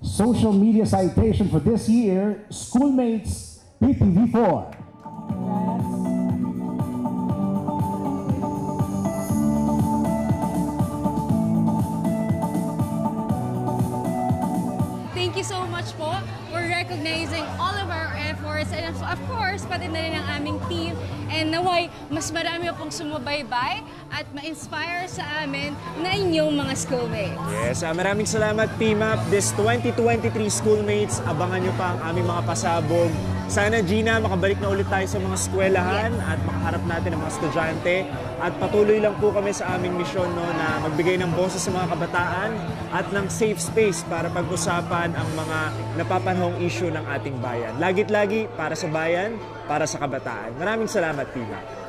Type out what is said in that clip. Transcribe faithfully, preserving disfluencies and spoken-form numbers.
social media citation for this year, Schoolmates P T V four. Thank you so much po for recognizing all of our efforts and of course, pati na rin ang aming team. And naway, mas marami pong sumubaybay at ma-inspire sa amin na inyong mga schoolmates. Yes, uh, maraming salamat P M A P. This twenty twenty-three Schoolmates, abangan nyo pa ang aming mga pasabog. Sana, Gina, makabalik na ulit tayo sa mga eskwelahan yes. at makaharap natin ang mga estudyante. At patuloy lang po kami sa aming misyon no, na magbigay ng boses sa mga kabataan at ng safe space para pag-usapan ang mga napapanahong issue ng ating bayan. Lagit-lagi para sa bayan, para sa kabataan. Maraming salamat, P M A P.